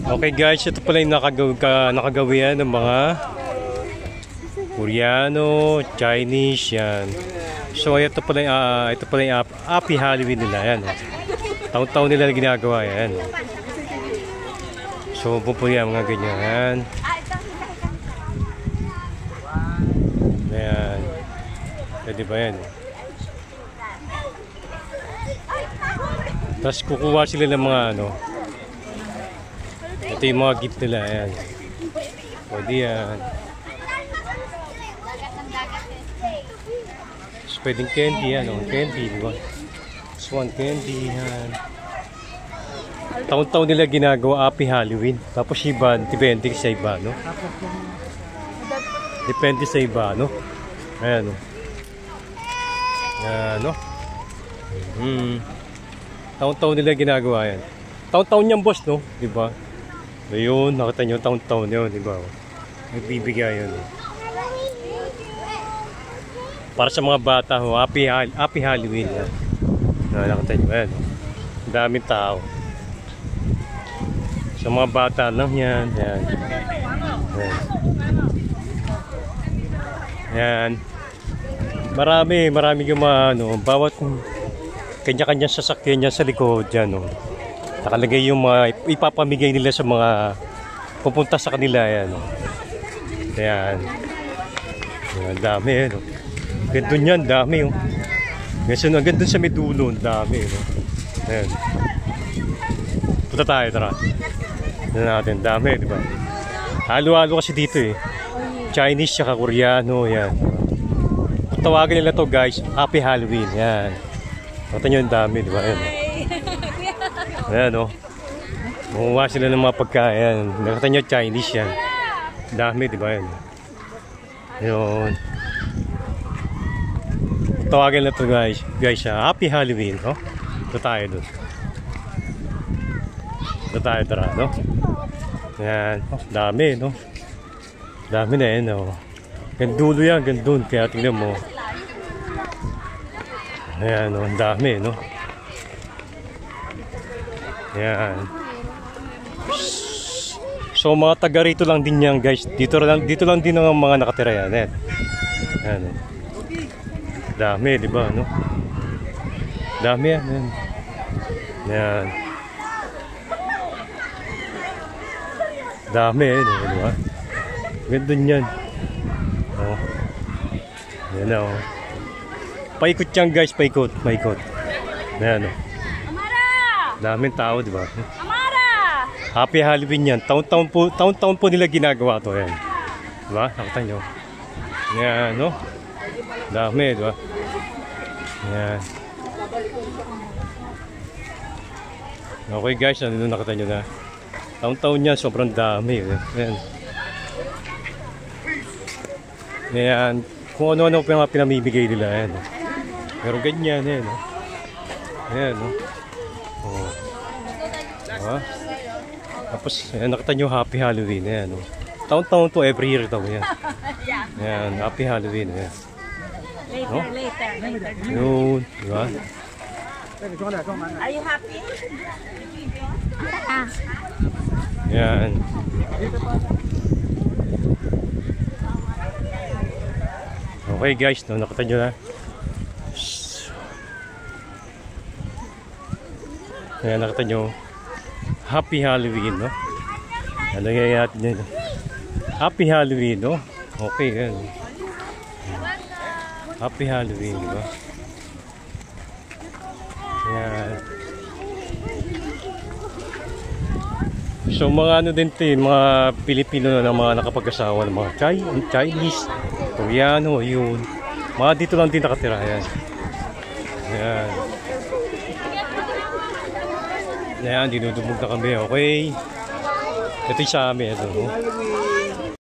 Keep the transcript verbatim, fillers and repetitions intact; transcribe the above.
Okay guys, ito pala yung nakagaw ka, nakagawian ng mga Koreano, Chinese yan. So ito pala yung, uh, ito pala yung Happy Halloween nila yan. Oh. Taon-taon nila ginagawa yan. So po yan mga ganyan. Ayan. Pwede ba yan? Tapos kukuha sila ng mga ano. Ito yung mga gift nila. Ayan. Pwede yan. Tapos pwedeng candy yan. Oh. Candy, diba? Swan candy yan. Taon-taon nila ginagawa Happy Halloween. Tapos iba, depende sa iba, no? Depende sa iba, no? Ayan, no? Ayan, no? Hmm. Taon-taon nila ginagawa yan. Taon-taon yan, boss, no? Diba? Ayun, nakita nyo, taon-taon yun, diba? Nagbibigay yun. Para sa mga bata, oh, happy, happy Halloween. Yan. Nakita nyo, ayan. Ang daming tao. Sa mga bata lang yan. Ayan. Ayan. Ayan. Marami, marami yung mga, ano, bawat kanya-kanya sasakyan niya sa likod dyan, no? Nakalagay yung mga ipapamigay nila sa mga pupunta sa kanila, yan, no? Ayan. Ayan, dami, no? Gandun yan, dami, oh. Kasi no, gandun sa medulo, dami, no? Ayan. Punta tayo, tara. Ayan natin, dami, di ba? Halo-halo kasi dito, eh. Chinese, saka Koreano, yan. Tawagan nila to, guys, Happy Halloween, yan. Nakita nyo yung dami, di ba? Ayan, oh. Ayan, oh. Makuha sila ng mga pagkain. Nakita nyo, Chinese yan. Dami, di ba? Ayan. Ayan. Tawagan na to, guys. Guys, uh, Happy Halloween, no? Ito tayo doon. Ito tayo, tara, no? Ayan. Oh, dami, no? Dami na yan, no? Gandulo yan, gandun. Kaya tingnan mo. Ayan, no? Ang dami, no? Ayan. So mga taga rito lang din yan, guys. Dito lang dito lang din ang mga nakatira yan. Ayan. Ayan. Dami, di ba, no? Dami yan. Ayan. Ayan. Dami, eh, no? Di ba? Gandun yan. Oh. Ayan, oh. Paikot yan, guys. Paikot. Paikot. Ayan, oh. Daming tao, di ba? Happy Halloween yan. Taon-taon po, taon-taon po nila ginagawa to, yan. Di ba? Nakita nyo. Yan, no? Dami, di ba? Yan. Okay, guys. Ano nakita nyo na? Taon-taon yan. Sobrang dami. Yan. Yan. Kung ano-ano pa yung pinamibigay nila, yan. Pero ganyan, yan. Yan, no? Oh. Diba? Tapos, yan, nakita nyo Happy Halloween. Ayan, oh. Taon-taon to, every year ito. Ayan. Ayan, Happy Halloween. Ayan. Later, no? later, later. Yun, diba? Are you happy? Ah. Ayan. Okay guys, no, nakita nyo na. Ayan, nakita nyo. Happy Halloween, no? Ano yung natin nyo? Happy Halloween, no? Okay, yan. Happy Halloween, diba? Ayan. So, mga ano din ito, mga Pilipino na mga nakapag-asawa ng mga Chinese, Koreano, yun. Mga dito lang din nakatira, ayan. Ayan. Ayan, dinudubog na kami, okay. Ito yung sa amin, ito, no?